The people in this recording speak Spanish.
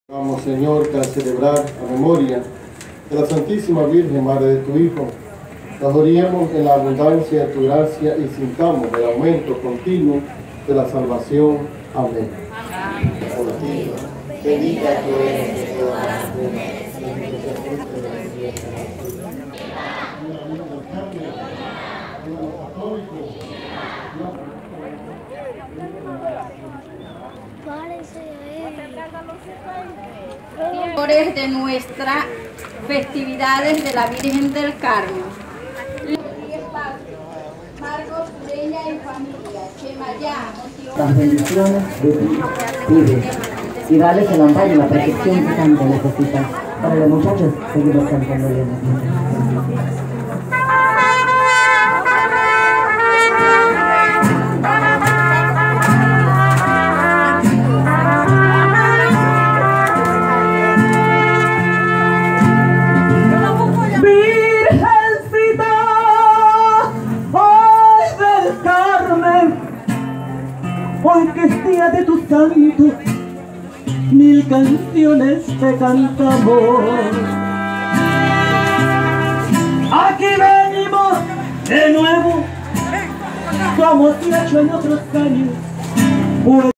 Vamos, Señor, que al celebrar la memoria de la Santísima Virgen, Madre de tu Hijo, nos gloriemos en la abundancia de tu gracia y sintamos el aumento continuo de la salvación. Amén. Amén. Bendita tú eres de todas las mujeres, y bendito es el fruto de tu vientre. De nuestras festividades de la Virgen del Carmen. Marcos, Leña y familia, Las bendiciones de ti vive y dales el amparo y la protección que tanto necesitan. Para los muchachos, seguimos cantando bien. Hoy que es día de tu santo, 1000 canciones te cantamos. Aquí venimos de nuevo, como se ha hecho en otros años.